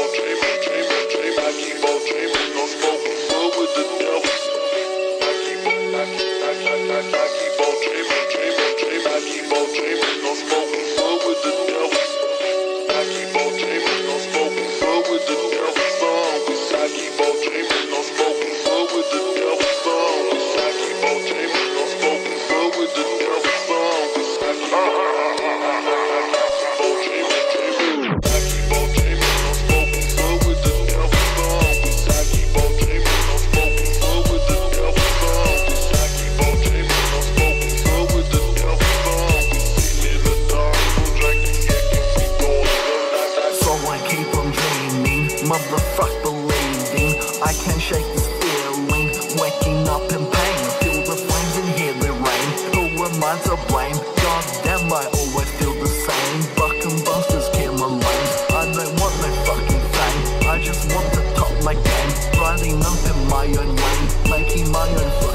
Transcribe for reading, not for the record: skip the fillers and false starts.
Motherfuck believing I can't shake this feeling. Waking up in pain, feel the flames and hear the rain. Who am I to blame? God damn, I always feel the same. Buck and busters kill my lane. I don't want no fucking fame, I just want to top my game. Riding up in my own lane, making my own